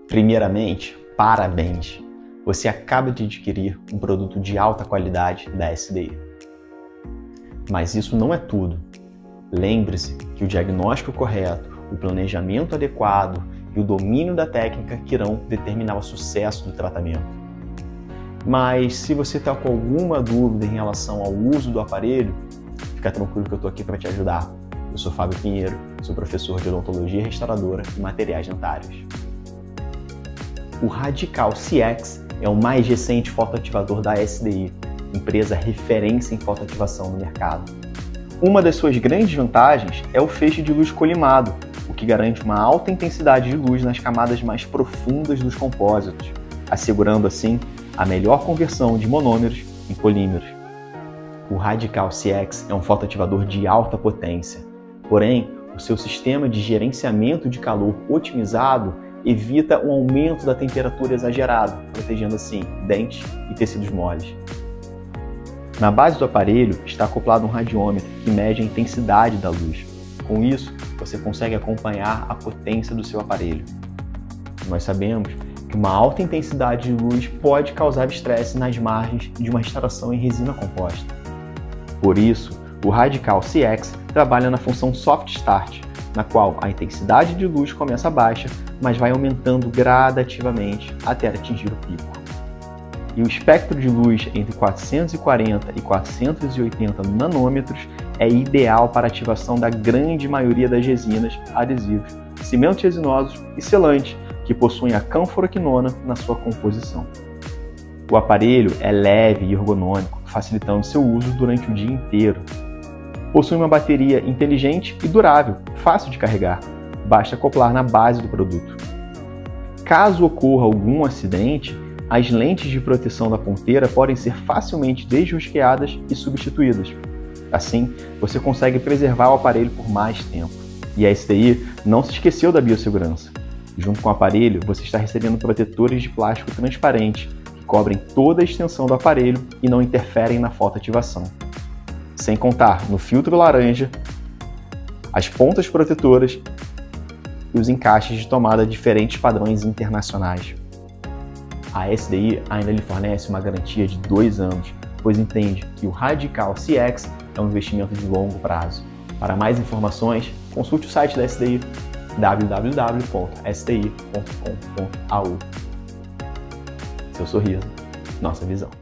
Primeiramente, parabéns! Você acaba de adquirir um produto de alta qualidade da SDI. Mas isso não é tudo. Lembre-se que o diagnóstico correto, o planejamento adequado e o domínio da técnica que irão determinar o sucesso do tratamento. Mas se você está com alguma dúvida em relação ao uso do aparelho, fica tranquilo que eu estou aqui para te ajudar. Eu sou Fábio Pinheiro, sou professor de odontologia restauradora e materiais dentários. O Radical CX é o mais recente fotoativador da SDI, empresa referência em fotoativação no mercado. Uma das suas grandes vantagens é o feixe de luz colimado, o que garante uma alta intensidade de luz nas camadas mais profundas dos compósitos, assegurando assim a melhor conversão de monômeros em polímeros. O Radical CX é um fotoativador de alta potência, porém, o seu sistema de gerenciamento de calor otimizado evita um aumento da temperatura exagerado, protegendo assim dentes e tecidos moles. Na base do aparelho está acoplado um radiômetro que mede a intensidade da luz. Com isso, você consegue acompanhar a potência do seu aparelho. Nós sabemos que uma alta intensidade de luz pode causar estresse nas margens de uma restauração em resina composta. Por isso, o Radical CX trabalha na função Soft Start, na qual a intensidade de luz começa baixa, mas vai aumentando gradativamente até atingir o pico. E o espectro de luz entre 440 e 480 nanômetros é ideal para a ativação da grande maioria das resinas, adesivos, cimentos resinosos e selantes, que possuem a canforoquinona na sua composição. O aparelho é leve e ergonômico, facilitando seu uso durante o dia inteiro. Possui uma bateria inteligente e durável, fácil de carregar. Basta acoplar na base do produto. Caso ocorra algum acidente, as lentes de proteção da ponteira podem ser facilmente desrosqueadas e substituídas. Assim, você consegue preservar o aparelho por mais tempo. E a SDI não se esqueceu da biossegurança. Junto com o aparelho, você está recebendo protetores de plástico transparente, que cobrem toda a extensão do aparelho e não interferem na fotoativação. Sem contar no filtro laranja, as pontas protetoras e os encaixes de tomada de diferentes padrões internacionais. A SDI ainda lhe fornece uma garantia de 2 anos, pois entende que o Radical CX é um investimento de longo prazo. Para mais informações, consulte o site da SDI, www.sdi.com.au. Seu sorriso, nossa visão.